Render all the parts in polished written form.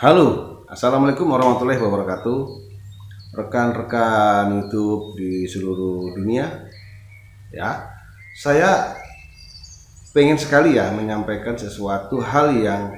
Halo, Assalamualaikum warahmatullahi wabarakatuh. Rekan-rekan YouTube di seluruh dunia, ya, saya pengen sekali ya menyampaikan sesuatu hal yang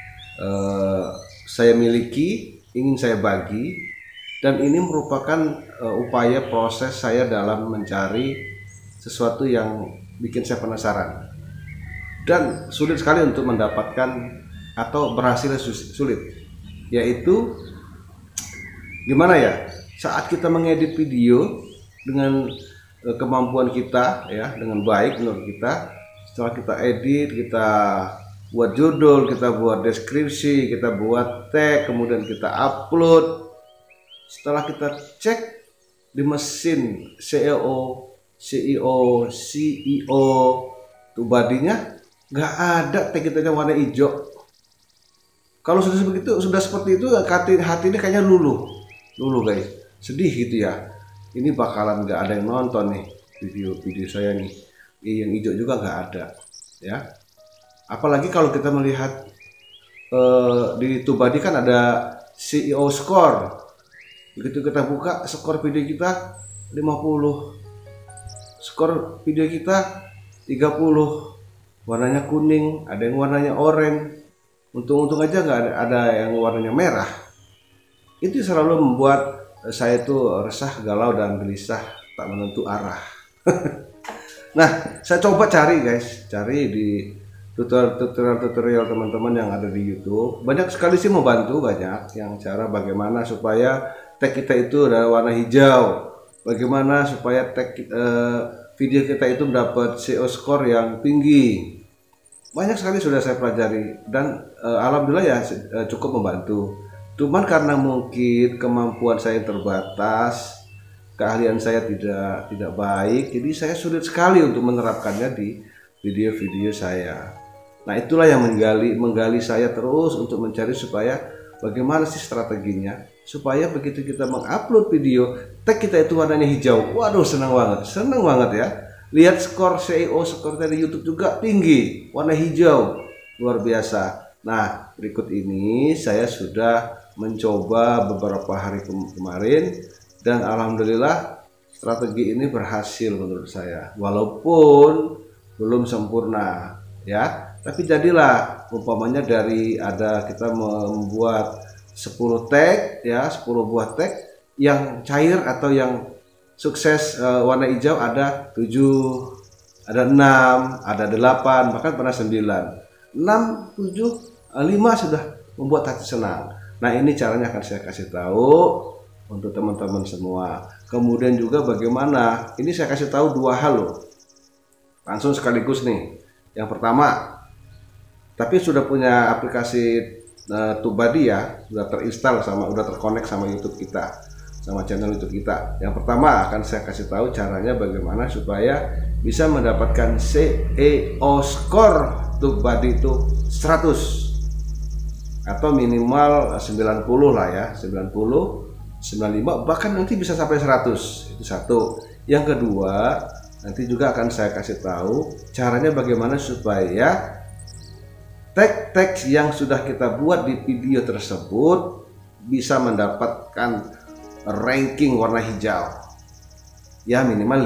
saya miliki, ingin saya bagi, dan ini merupakan upaya proses saya dalam mencari sesuatu yang bikin saya penasaran dan sulit sekali untuk mendapatkan atau berhasil sulit, yaitu gimana ya saat kita mengedit video dengan kemampuan kita ya, dengan baik menurut kita. Setelah kita edit, kita buat judul, kita buat deskripsi, kita buat tag, kemudian kita upload. Setelah kita cek di mesin CEO tuh badinya nggak ada tag kita yang warna hijau. Kalau sudah seperti itu, hati ini kayaknya luluh guys, sedih gitu ya. Ini bakalan nggak ada yang nonton nih video saya nih, yang hijau juga nggak ada ya. Apalagi kalau kita melihat di Tubadi kan ada CEO score. Begitu kita buka skor video kita 50, skor video kita 30, warnanya kuning, ada yang warnanya oranye. Untung aja nggak ada yang warnanya merah. Itu selalu membuat saya tuh resah, galau, dan gelisah, tak menentu arah. Nah, saya coba cari di tutorial teman-teman yang ada di YouTube. Banyak sekali sih membantu, banyak yang cara bagaimana supaya tag kita itu ada warna hijau, bagaimana supaya tag video kita itu mendapat SEO score yang tinggi. Banyak sekali sudah saya pelajari dan alhamdulillah ya cukup membantu. Cuman karena mungkin kemampuan saya terbatas, keahlian saya tidak baik, jadi saya sulit sekali untuk menerapkannya di video-video saya. Nah, itulah yang menggali saya terus untuk mencari supaya bagaimana sih strateginya supaya begitu kita mengupload video, tag kita itu warnanya hijau. Waduh, senang banget ya. Lihat skor SEO, skor dari YouTube juga tinggi, warna hijau, luar biasa. Nah, berikut ini saya sudah mencoba beberapa hari kemarin dan alhamdulillah strategi ini berhasil menurut saya. Walaupun belum sempurna ya, tapi jadilah umpamanya dari kita membuat 10 tag ya, 10 buah tag yang cair atau yang sukses warna hijau ada 7, ada 6, ada 8, bahkan pernah 9. 6, 7, 5 sudah membuat hati senang. Nah, ini caranya akan saya kasih tahu untuk teman-teman semua. Kemudian juga bagaimana, ini saya kasih tahu 2 hal loh. Langsung sekaligus nih. Yang pertama, tapi sudah punya aplikasi Tubadi ya, sudah terinstall udah terkonek sama YouTube kita, sama channel YouTube kita. Yang pertama akan saya kasih tahu caranya bagaimana supaya bisa mendapatkan SEO score Tubadi itu 100 atau minimal 90 lah ya, 90, 95, bahkan nanti bisa sampai 100. Itu satu. Yang kedua, nanti juga akan saya kasih tahu caranya bagaimana supaya tag-tag yang sudah kita buat di video tersebut bisa mendapatkan ranking warna hijau ya, minimal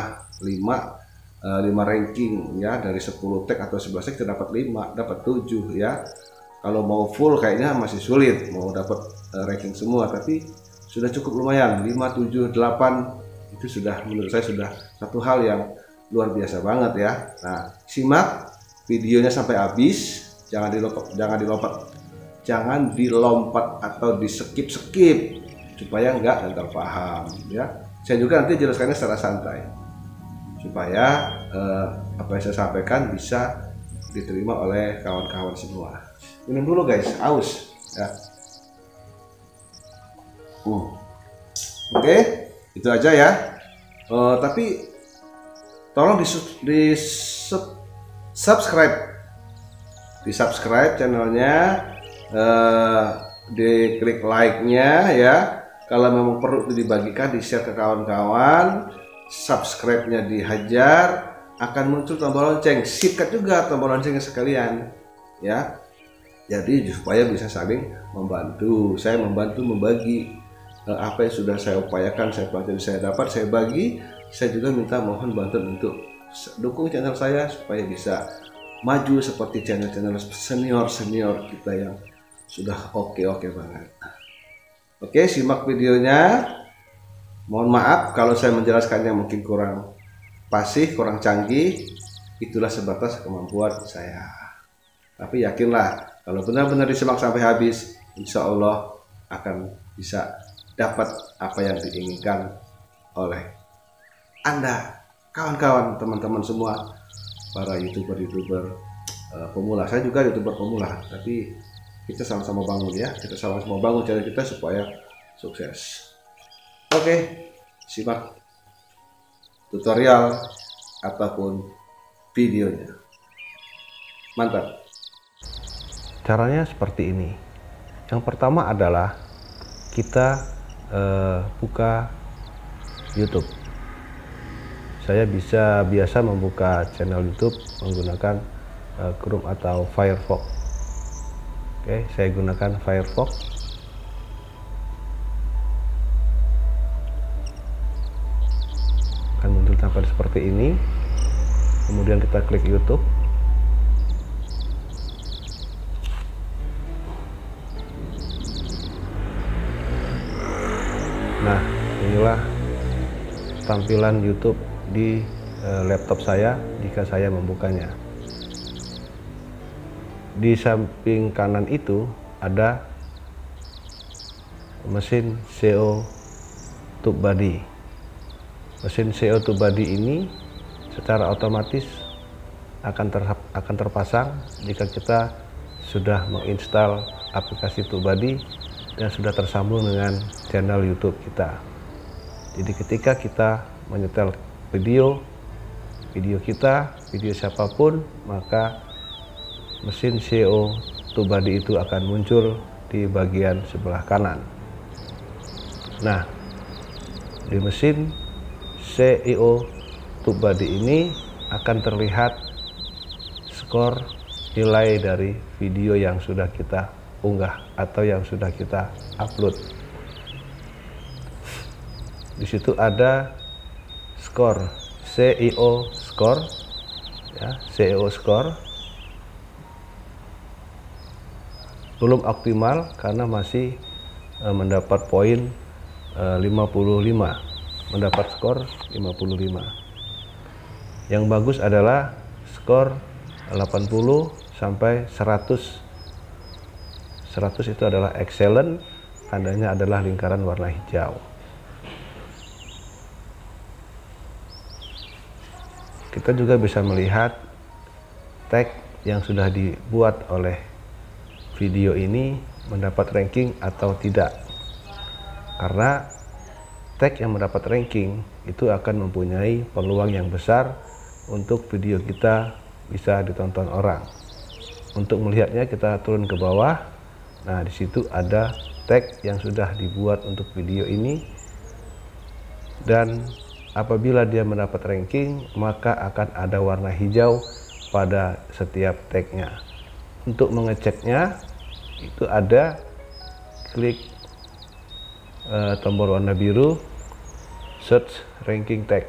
5 ranking ya. Dari 10 tag atau 11 tag dapat 5, dapat 7 ya. Kalau mau full kayaknya masih sulit mau dapat ranking semua, tapi sudah cukup lumayan 5, 7, 8 itu sudah menurut saya sudah satu hal yang luar biasa banget ya. Nah, simak videonya sampai habis, jangan dilompat atau di skip supaya nggak gagal paham ya. Saya juga nanti jelaskannya secara santai supaya apa yang saya sampaikan bisa diterima oleh kawan-kawan semua. Minum dulu guys, aus ya. Oke, itu aja ya. Tapi tolong di subscribe channelnya, diklik like-nya ya. Kalau memang perlu dibagikan, di-share ke kawan-kawan, subscribe-nya dihajar, akan muncul tombol lonceng. Sikat juga tombol loncengnya sekalian ya. Jadi supaya bisa saling membantu. Saya membantu membagi apa yang sudah saya upayakan, saya pelajari, saya dapat, saya bagi. Saya juga minta mohon bantuan untuk dukung channel saya supaya bisa maju seperti channel-channel senior kita yang sudah oke banget. Oke, simak videonya. Mohon maaf kalau saya menjelaskannya mungkin kurang fasih, kurang canggih. Itulah sebatas kemampuan saya. Tapi yakinlah, kalau benar-benar disimak sampai habis, insya Allah akan bisa dapat apa yang diinginkan oleh Anda, kawan-kawan, teman-teman semua, para youtuber pemula. Saya juga youtuber pemula, tapi kita sama-sama bangun ya. Kita sama-sama bangun channel kita supaya sukses. Oke, simak tutorial ataupun videonya. Mantap. Caranya seperti ini. Yang pertama adalah kita buka YouTube. Saya biasa membuka channel YouTube menggunakan Chrome atau Firefox. Oke, saya gunakan Firefox. Akan muncul tampilan seperti ini. Kemudian kita klik YouTube. Nah, inilah tampilan YouTube di laptop saya jika saya membukanya. Di samping kanan itu ada mesin SEO TubeBuddy. Mesin SEO TubeBuddy ini secara otomatis akan terpasang jika kita sudah menginstal aplikasi TubeBuddy dan sudah tersambung dengan channel YouTube kita. Jadi ketika kita menyetel video kita, video siapapun, maka mesin SEO TubeBuddy itu akan muncul di bagian sebelah kanan. Nah, di mesin SEO TubeBuddy ini akan terlihat skor nilai dari video yang sudah kita unggah atau yang sudah kita upload. Di situ ada skor SEO score, ya, SEO score belum optimal karena masih mendapat poin 55, mendapat skor 55. Yang bagus adalah skor 80 sampai 100. 100 itu adalah excellent, tandanya adalah lingkaran warna hijau. Kita juga bisa melihat tag yang sudah dibuat oleh video ini mendapat ranking atau tidak. Karena tag yang mendapat ranking itu akan mempunyai peluang yang besar untuk video kita bisa ditonton orang. Untuk melihatnya kita turun ke bawah. Nah, di situ ada tag yang sudah dibuat untuk video ini, dan apabila dia mendapat ranking maka akan ada warna hijau pada setiap tagnya. Untuk mengeceknya itu ada klik tombol warna biru search ranking tag.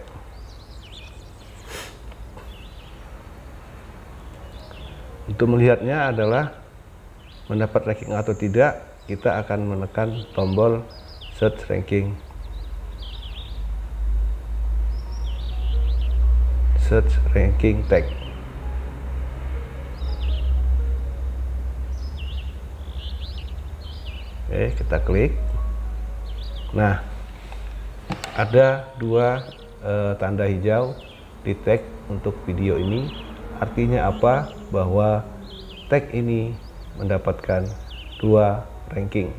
Untuk melihatnya adalah mendapat ranking atau tidak, kita akan menekan tombol search ranking tag. Oke, kita klik. Nah, ada dua tanda hijau di tag untuk video ini. Artinya apa? Bahwa tag ini mendapatkan 2 ranking.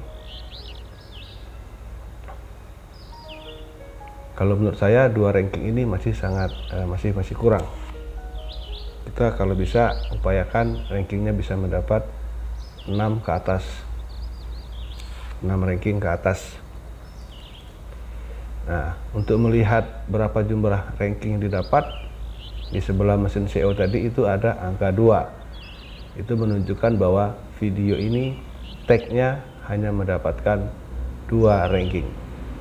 Kalau menurut saya 2 ranking ini masih sangat masih kurang. Kita kalau bisa upayakan rankingnya bisa mendapat 6 ke atas, 6 ranking ke atas. Nah, untuk melihat berapa jumlah ranking yang didapat, di sebelah mesin SEO tadi itu ada angka 2. Itu menunjukkan bahwa video ini tagnya hanya mendapatkan 2 ranking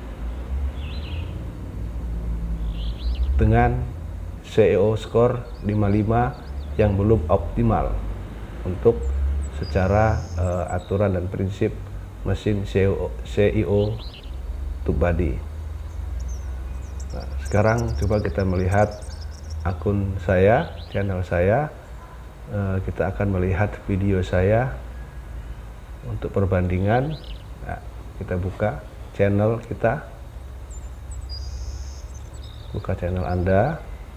dengan SEO score 55 yang belum optimal untuk secara aturan dan prinsip mesin SEO TubeBuddy. Nah, sekarang coba kita melihat akun saya, channel saya. Kita akan melihat video saya untuk perbandingan. Nah, kita buka channel kita, buka channel Anda,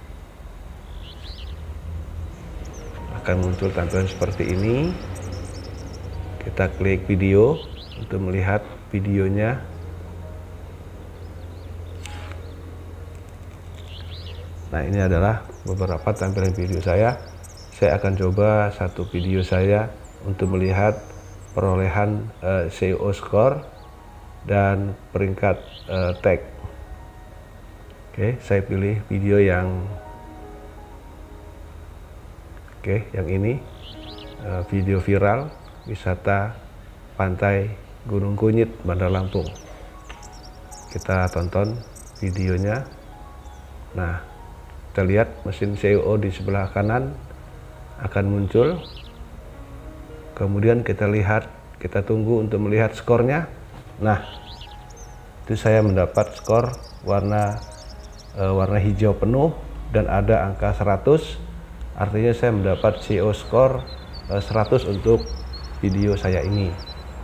akan muncul tampilan seperti ini. Kita klik video untuk melihat videonya. Nah, ini adalah beberapa tampilan video saya. Saya akan coba satu video saya untuk melihat perolehan SEO score dan peringkat tag. Oke, saya pilih video yang ini, video viral wisata pantai Gunung Kunyit, Bandar Lampung. Kita tonton videonya. Nah, kita lihat mesin SEO di sebelah kanan akan muncul. Kemudian kita lihat, kita tunggu untuk melihat skornya. Nah, itu saya mendapat skor warna hijau penuh dan ada angka 100. Artinya saya mendapat SEO skor 100 untuk video saya ini.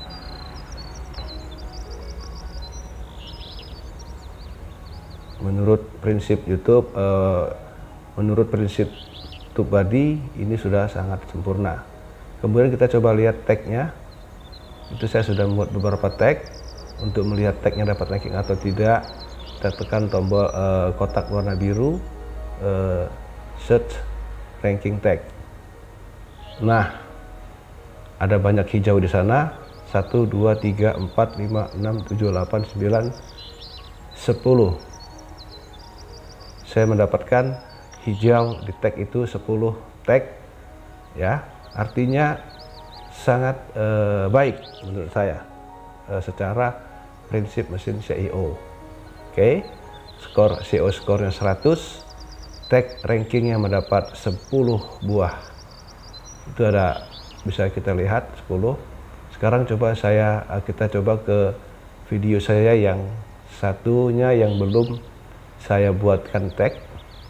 Menurut prinsip YouTube, menurut prinsip TubeBuddy ini sudah sangat sempurna. Kemudian kita coba lihat tagnya. Itu saya sudah membuat beberapa tag. Untuk melihat tagnya dapat ranking atau tidak, kita tekan tombol kotak warna biru, search ranking tag. Nah, ada banyak hijau di sana. 1, 2, 3, 4, 5, 6, 7, 8, 9, 10. Saya mendapatkan hijau di tag itu 10 tag, ya, artinya sangat baik menurut saya secara prinsip mesin SEO. Oke, skor SEO skornya 100, tag rankingnya mendapat 10 buah. Itu ada, bisa kita lihat 10. Sekarang coba kita coba ke video saya yang satunya yang belum saya buatkan tag,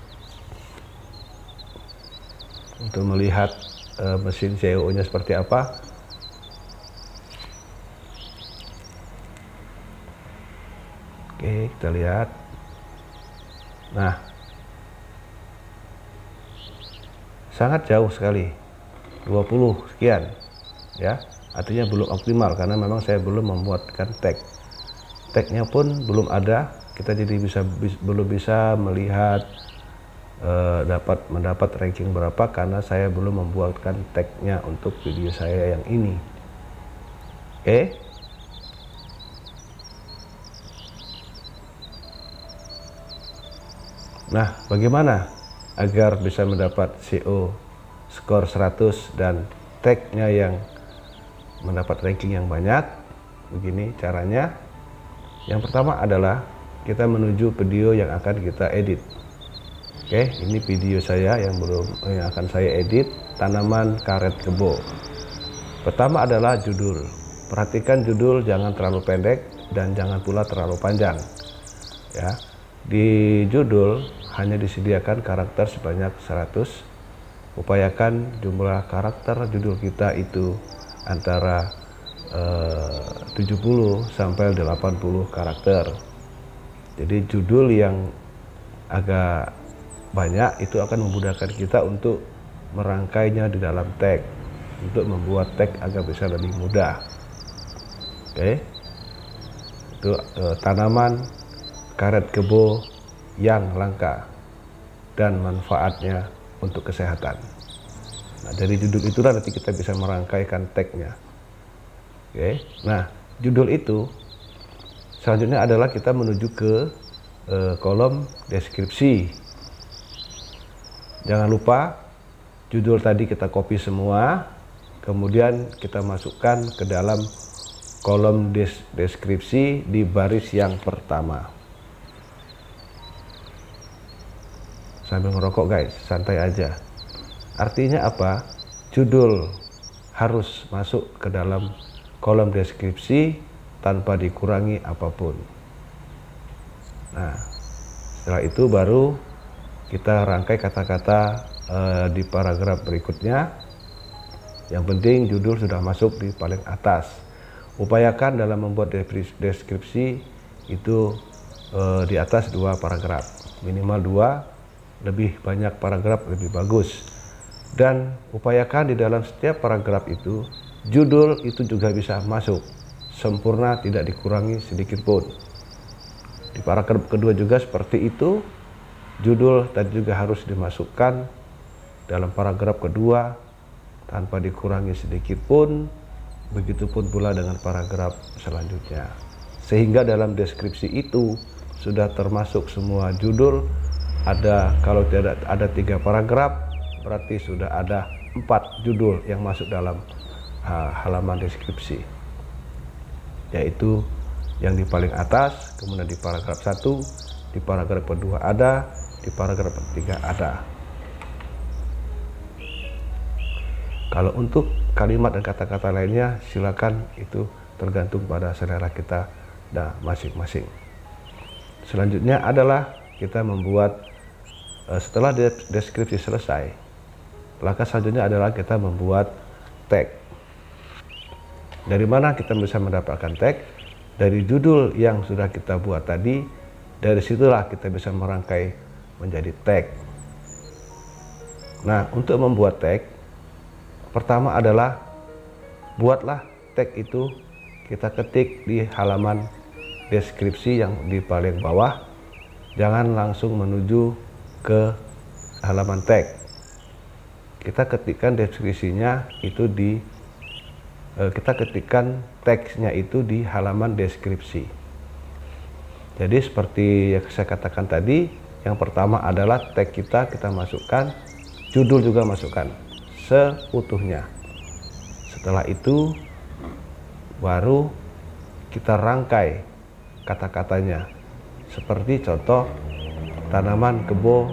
untuk melihat mesin SEO-nya seperti apa. Oke, kita lihat. Nah, sangat jauh sekali, 20 sekian, ya. Artinya belum optimal karena memang saya belum membuatkan tag. Tagnya pun belum ada. Kita jadi belum bisa melihat mendapat ranking berapa karena saya belum membuatkan tagnya untuk video saya yang ini. Oke. Nah, bagaimana agar bisa mendapat SEO skor 100 dan tagnya yang mendapat ranking yang banyak? Begini caranya. Yang pertama adalah kita menuju video yang akan kita edit. Oke, ini video saya yang akan saya edit, tanaman karet kebo. Pertama adalah judul. Perhatikan judul jangan terlalu pendek dan jangan pula terlalu panjang. Ya, di judul hanya disediakan karakter sebanyak 100. Upayakan jumlah karakter judul kita itu antara 70 sampai 80 karakter. Jadi judul yang agak banyak itu akan memudahkan kita untuk merangkainya di dalam tag, untuk membuat tag agar bisa lebih mudah. Oke, itu tanaman karet kebo yang langka dan manfaatnya untuk kesehatan. Nah, dari judul itulah nanti kita bisa merangkaikan tagnya. Oke, nah judul itu selanjutnya adalah kita menuju ke kolom deskripsi. Jangan lupa judul tadi kita copy semua, kemudian kita masukkan ke dalam kolom deskripsi di baris yang pertama. Sambil ngerokok guys, santai aja. Artinya apa? Judul harus masuk ke dalam kolom deskripsi tanpa dikurangi apapun. Nah, setelah itu baru kita rangkai kata-kata di paragraf berikutnya. Yang penting judul sudah masuk di paling atas. Upayakan dalam membuat deskripsi itu di atas 2 paragraf, minimal 2, lebih banyak paragraf lebih bagus. Dan upayakan di dalam setiap paragraf itu judul itu juga bisa masuk sempurna, tidak dikurangi sedikit pun. Di paragraf kedua juga seperti itu, judul tadi juga harus dimasukkan dalam paragraf kedua tanpa dikurangi sedikit pun. Begitupun pula dengan paragraf selanjutnya, sehingga dalam deskripsi itu sudah termasuk semua judul. Kalau tidak ada 3 paragraf, berarti sudah ada 4 judul yang masuk dalam halaman deskripsi, yaitu yang di paling atas, kemudian di paragraf 1, di paragraf kedua ada, di paragraf ketiga ada. Kalau untuk kalimat dan kata-kata lainnya, silakan, itu tergantung pada selera kita masing-masing. Selanjutnya adalah kita membuat, setelah deskripsi selesai, langkah selanjutnya adalah kita membuat tag. Dari mana kita bisa mendapatkan tag? Dari judul yang sudah kita buat tadi. Dari situlah kita bisa merangkai menjadi tag. Nah, untuk membuat tag, pertama adalah buatlah tag itu, kita ketik di halaman deskripsi yang di paling bawah. Jangan langsung menuju ke halaman tag. Kita ketikkan deskripsinya itu kita ketikkan teksnya itu di halaman deskripsi. Jadi seperti yang saya katakan tadi, yang pertama adalah tag kita masukkan, judul juga masukkan seutuhnya. Setelah itu baru kita rangkai kata-katanya, seperti contoh tanaman kebo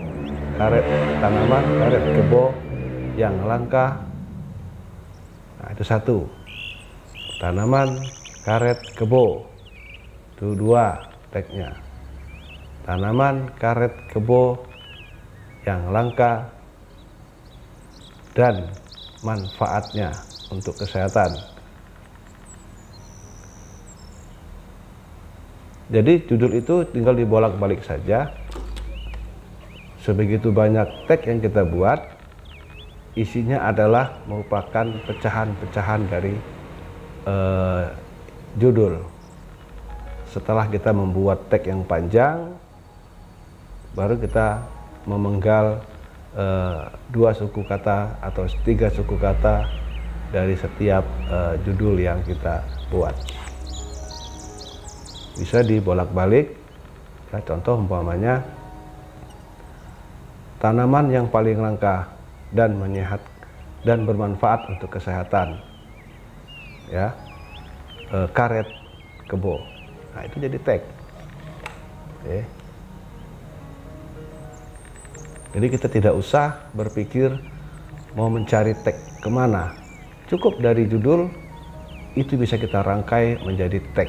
karet kebo yang langka. Nah, itu 1. Tanaman karet kebo, itu 2 tagnya. Tanaman karet kebo yang langka dan manfaatnya untuk kesehatan. Jadi judul itu tinggal dibolak-balik saja. Sebegitu banyak tag yang kita buat, isinya adalah merupakan pecahan-pecahan dari judul. Setelah kita membuat tag yang panjang, baru kita memenggal 2 suku kata atau 3 suku kata dari setiap judul yang kita buat. Bisa dibolak-balik. Ya, contoh umpamanya tanaman yang paling langka dan menyehat dan bermanfaat untuk kesehatan. Ya, karet kebo. Nah, itu jadi tag. Oke. Jadi kita tidak usah berpikir mau mencari tag kemana. Cukup dari judul itu bisa kita rangkai menjadi tag.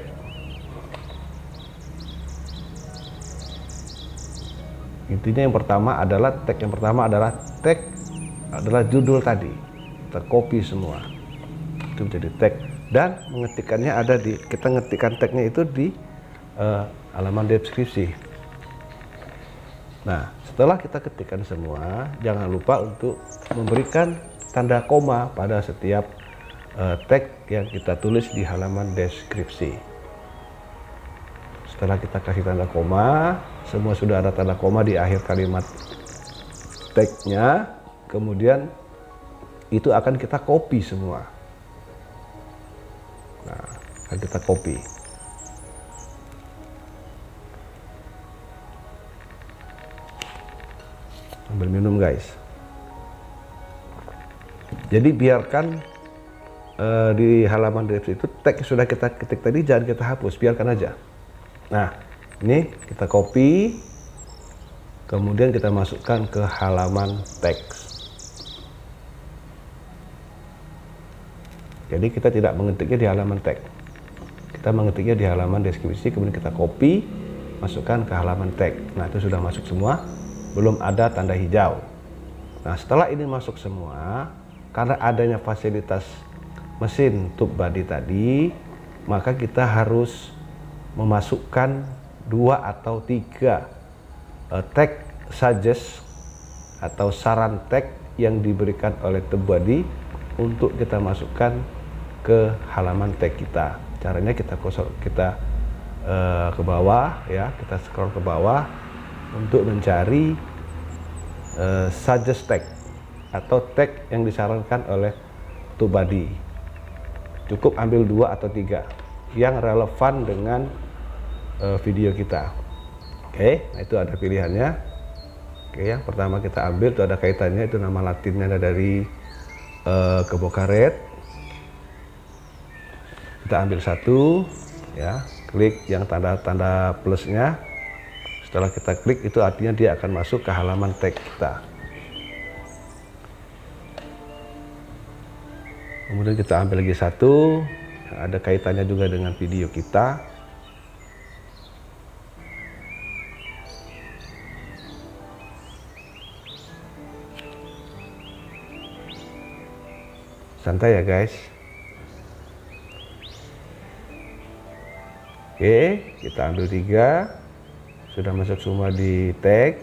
Intinya yang pertama adalah tag adalah judul tadi. Kita copy semua. Itu menjadi tag. Dan mengetikkannya kita ngetikkan tagnya itu di halaman deskripsi. Nah, setelah kita ketikkan semua, jangan lupa untuk memberikan tanda koma pada setiap tag yang kita tulis di halaman deskripsi. Setelah kita kasih tanda koma, semua sudah ada tanda koma di akhir kalimat tagnya, kemudian itu akan kita copy semua. Nah, akan kita copy. Ambil minum guys. Jadi biarkan di halaman deskripsi itu tag yang sudah kita ketik tadi jangan kita hapus, biarkan aja. Nah, ini kita copy, kemudian kita masukkan ke halaman teks. Jadi kita tidak mengetiknya di halaman tag, kita mengetiknya di halaman deskripsi, kemudian kita copy, masukkan ke halaman tag. Nah, itu sudah masuk semua, belum ada tanda hijau. Nah, setelah ini masuk semua, karena adanya fasilitas mesin TubeBuddy tadi, maka kita harus memasukkan 2 atau 3 tag suggest atau saran tag yang diberikan oleh TubeBuddy untuk kita masukkan ke halaman tag kita. Caranya kita ke bawah ya, kita scroll ke bawah untuk mencari suggest tag atau tag yang disarankan oleh TubeBuddy. Cukup ambil 2 atau 3 yang relevan dengan video kita. Oke, nah itu ada pilihannya. Oke, yang pertama kita ambil itu ada kaitannya, itu nama latinnya ada dari kebo karet. Kita ambil satu, ya, klik yang tanda-tanda plusnya. Setelah kita klik itu artinya dia akan masuk ke halaman tag kita. Kemudian kita ambil lagi satu yang ada kaitannya juga dengan video kita. Santai ya guys. Oke, kita ambil 3, sudah masuk semua di tag.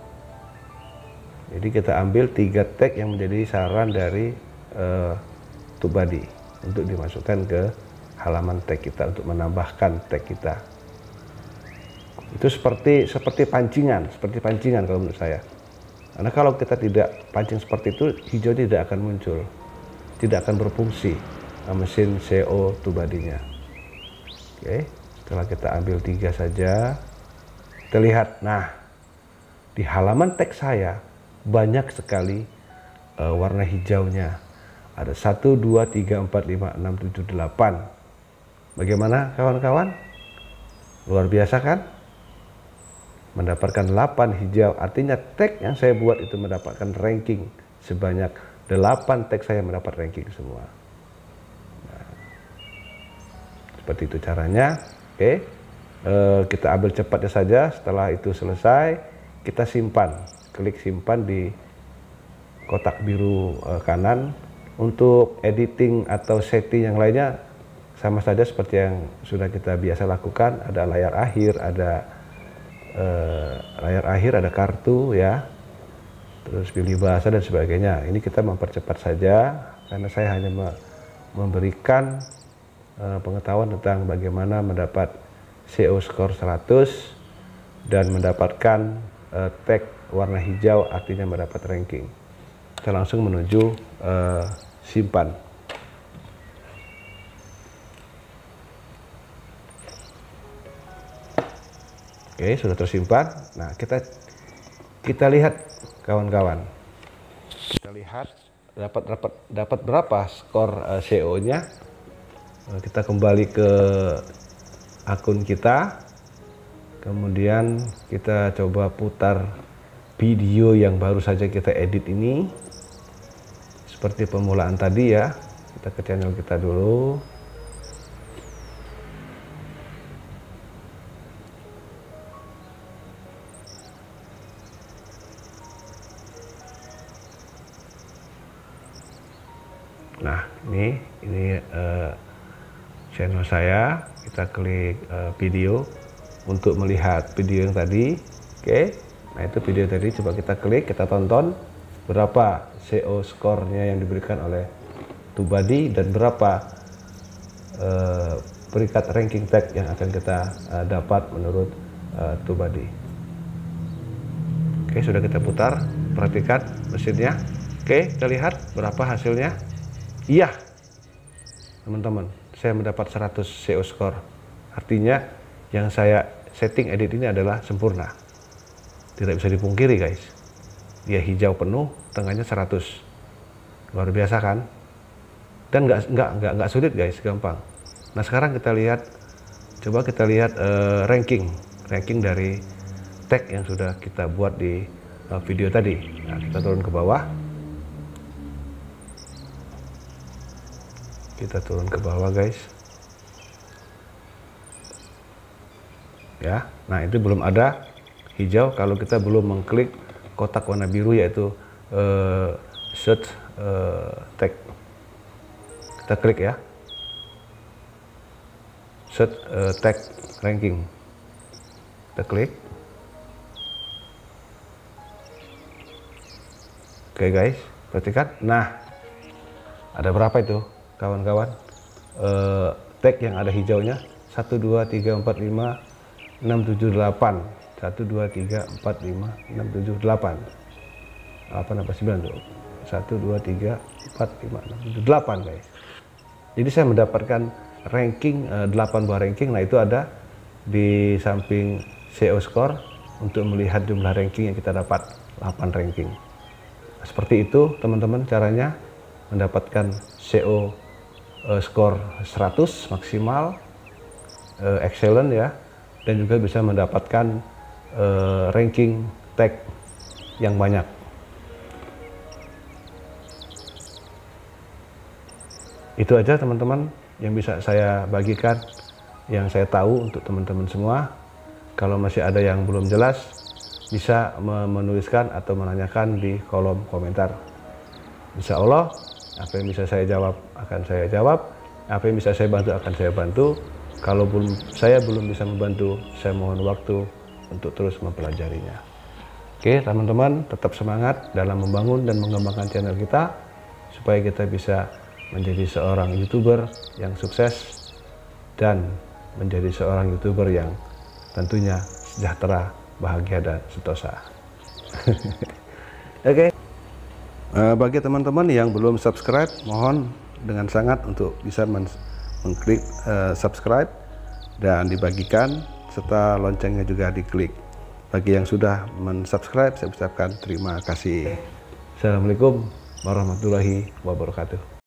Jadi kita ambil 3 tag yang menjadi saran dari TubeBuddy untuk dimasukkan ke halaman tag kita, untuk menambahkan tag kita. Itu seperti pancingan kalau menurut saya. Karena kalau kita tidak pancing seperti itu, hijau tidak akan muncul, tidak akan berfungsi mesin SEO TubeBuddy-nya. Oke, setelah kita ambil 3 saja, kita lihat. Nah, di halaman tag saya banyak sekali warna hijaunya. Ada 1, 2, 3, 4, 5, 6, 7, 8. Bagaimana kawan-kawan? Luar biasa kan? Mendapatkan 8 hijau, artinya tag yang saya buat itu mendapatkan ranking. Sebanyak 8 tag saya mendapat ranking semua. Nah, seperti itu caranya. Oke, kita ambil cepatnya saja. Setelah itu selesai, kita simpan. Klik simpan di kotak biru kanan. Untuk editing atau setting yang lainnya sama saja seperti yang sudah kita biasa lakukan. Ada layar akhir, ada kartu ya, terus pilih bahasa dan sebagainya. Ini kita mempercepat saja karena saya hanya memberikan pengetahuan tentang bagaimana mendapat SEO skor 100 dan mendapatkan tag warna hijau, artinya mendapat ranking. Kita langsung menuju simpan. Oke, sudah tersimpan. Nah, kita lihat kawan-kawan. Kita lihat dapat berapa skor SEO-nya. Kita kembali ke akun kita. Kemudian kita coba putar video yang baru saja kita edit ini. Seperti pemulaan tadi ya, kita ke channel kita dulu. Nah, ini channel saya. Kita klik video untuk melihat video yang tadi. Oke, nah itu video tadi, coba kita klik, kita tonton berapa SEO skornya yang diberikan oleh TubeBuddy dan berapa peringkat ranking tag yang akan kita dapat menurut TubeBuddy. Oke, sudah kita putar, perhatikan mesinnya. Oke, kita lihat berapa hasilnya. Iya teman-teman, saya mendapat 100 SEO skor, artinya yang saya setting edit ini adalah sempurna, tidak bisa dipungkiri guys. Dia hijau penuh, tengahnya 100. Luar biasa kan? Dan nggak sulit guys, gampang. Nah sekarang kita lihat, coba kita lihat ranking dari tag yang sudah kita buat di video tadi. Nah kita turun ke bawah, guys ya. Nah itu belum ada hijau kalau kita belum mengklik kotak warna biru, yaitu search tag. Kita klik ya, search tag ranking, kita klik. Oke guys, perhatikan. Nah ada berapa itu kawan-kawan tag yang ada hijaunya? 1 2 3 4 5 6 7 8. 1 2 3 4 5 6 7 8. Apa 9 tuh? 1 2 3 4 5 6 7 8 guys. Jadi saya mendapatkan ranking 8 buah ranking. Nah itu ada di samping SEO score untuk melihat jumlah ranking yang kita dapat, 8 ranking. Nah, seperti itu teman-teman caranya mendapatkan SEO skor 100 maksimal, excellent ya, dan juga bisa mendapatkan ranking tag yang banyak. Itu aja teman-teman yang bisa saya bagikan, yang saya tahu untuk teman-teman semua. Kalau masih ada yang belum jelas, bisa menuliskan atau menanyakan di kolom komentar. Insya Allah apa yang bisa saya jawab akan saya jawab, apa yang bisa saya bantu akan saya bantu. Kalau saya belum bisa membantu, saya mohon waktu untuk terus mempelajarinya. Oke teman-teman, tetap semangat dalam membangun dan mengembangkan channel kita, supaya kita bisa menjadi seorang YouTuber yang sukses dan menjadi seorang YouTuber yang tentunya sejahtera, bahagia, dan sentosa. Oke. Bagi teman-teman yang belum subscribe, mohon dengan sangat untuk bisa mengklik subscribe dan dibagikan, serta loncengnya juga diklik. Bagi yang sudah mensubscribe, saya ucapkan terima kasih. Assalamualaikum warahmatullahi wabarakatuh.